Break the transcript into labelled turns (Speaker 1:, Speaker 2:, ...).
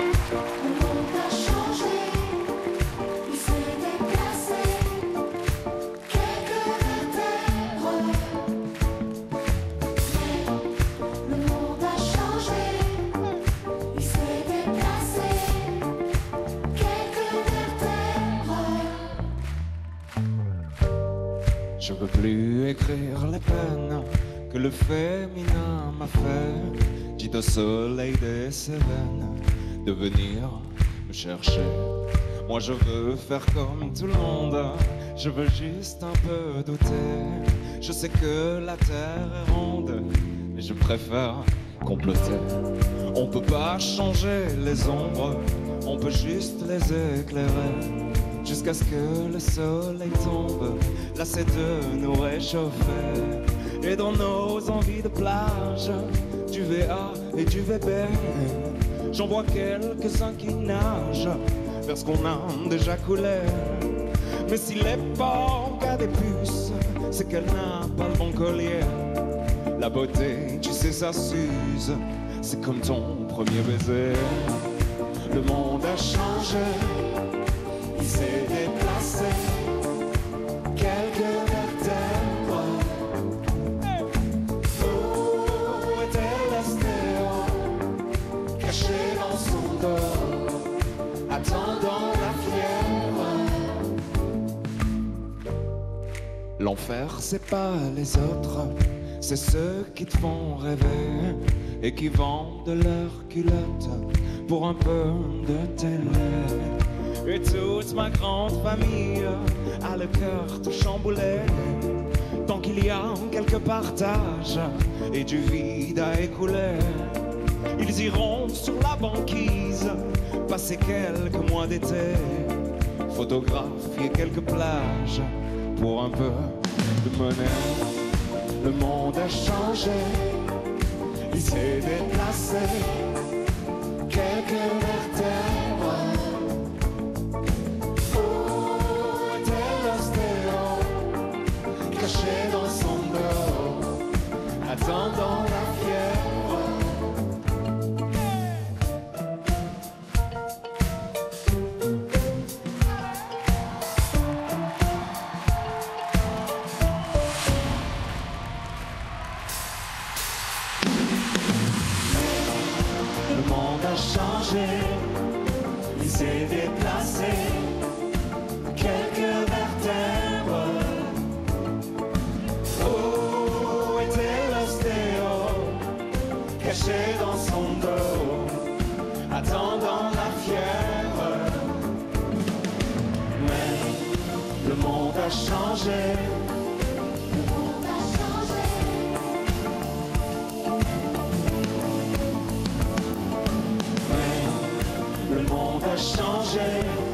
Speaker 1: Le monde a changé, il s'est déplacé, quelques vertèbres. Mais le monde a changé, il s'est déplacé, quelques vertèbres.
Speaker 2: Je veux plus écrire les peines que le féminin m'a fait. Dites au soleil des Cévennes de venir me chercher. Moi je veux faire comme tout le monde, je veux juste un peu douter. Je sais que la terre est ronde, mais je préfère comploter. On peut pas changer les ombres, on peut juste les éclairer. Jusqu'à ce que le soleil tombe, lassé de nous réchauffer. Et dans nos envies de plage, du VA et du VB, j'en vois quelques-uns qui nagent vers ce qu'on a déjà coulé. Mais si l'époque a des puces, c'est qu'elle n'a pas le bon collier. La beauté, tu sais, ça s'use, c'est comme ton premier baiser. Le monde a changé, il s'est déplacé, quelques vertèbres. Où était l'ostéo, caché dans son dos, attendant la fièvre? L'enfer, c'est pas les autres, c'est ceux qui te font rêver et qui vendent leurs culottes pour un peu de télé. Et toute ma grande famille a le cœur tout chamboulé. Tant qu'il y a quelques partages et du vide à écouler, ils iront sur la banquise passer quelques mois d'été, photographier quelques plages pour un peu de monnaie. Le monde a changé, il s'est déplacé, quelques vertèbres. Caché dans son dos, attendant la fièvre. Le monde a changé, il s'est déplacé, quelques vertèbres. Caché dans son dos, attendant la fièvre. Mais le monde a changé.
Speaker 1: Le monde a changé.
Speaker 2: Mais le monde a changé.